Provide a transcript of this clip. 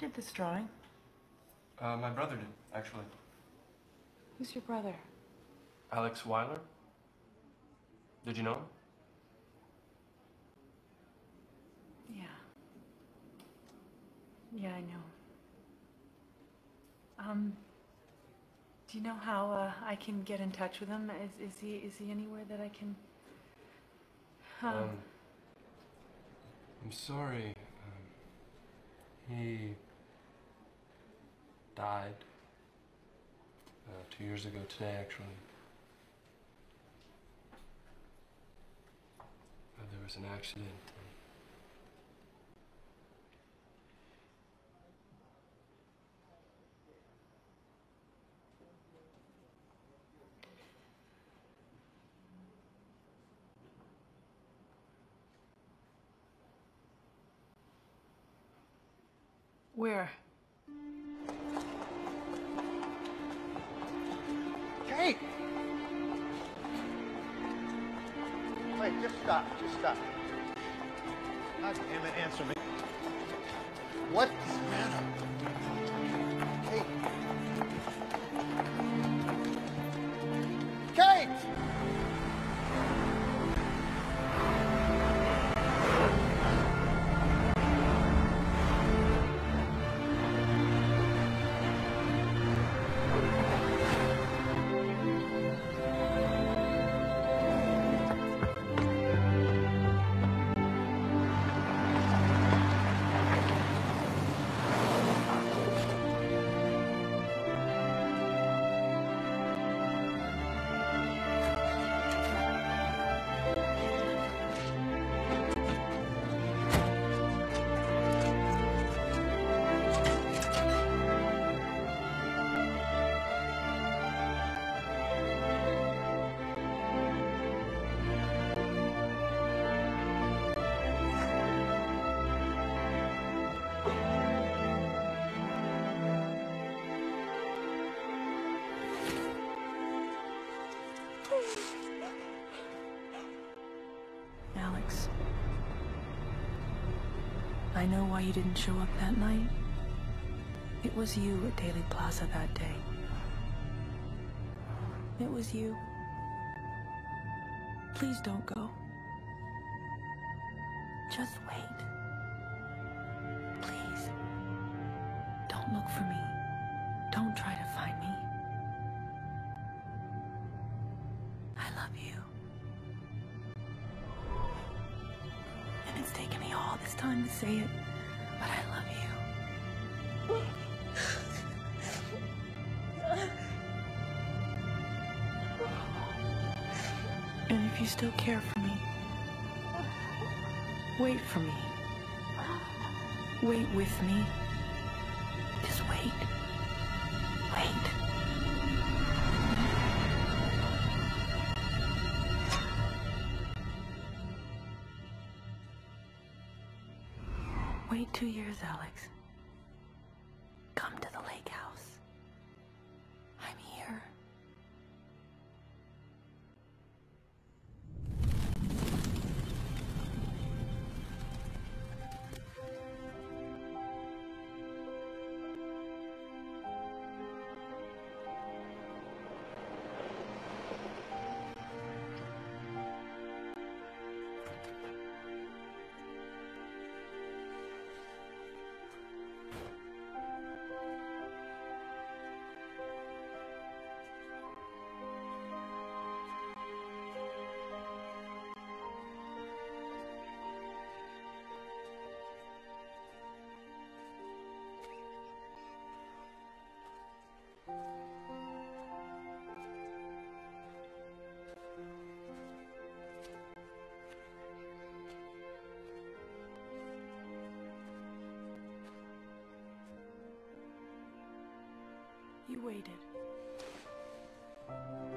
did this drawing? My brother did, actually. Who's your brother? Alex Weiler. Did you know him? Yeah. Yeah, I know. Do you know how I can get in touch with him? Is he anywhere that I can? I'm sorry. He died 2 years ago today, actually. There was an accident. Where? Kate! Wait, just stop, just stop. God damn it, answer me. What is the matter? Kate! Kate! Alex, I know why you didn't show up that night. It was you at Daily Plaza that day. It was you. Please don't go. Just wait. Please. Don't look for me. Don't try to find me. I love you. And it's taken me all this time to say it, but I love you. And if you still care for me, wait for me. Wait with me. Just wait. Wait. Wait 2 years, Alex. Come to the lake house. I'm here. You waited.